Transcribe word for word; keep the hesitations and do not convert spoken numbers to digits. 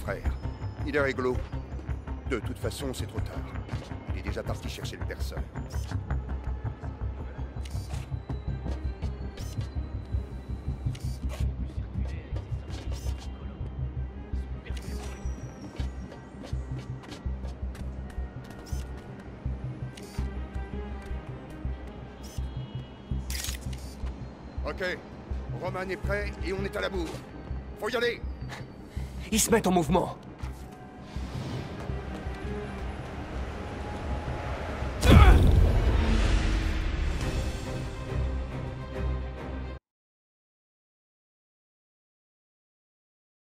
frère. Il est réglo. De toute façon, c'est trop tard. Il est déjà parti chercher le perso. Ok, Roman est prêt et on est à la bourre. Faut y aller! Ils se mettent en mouvement.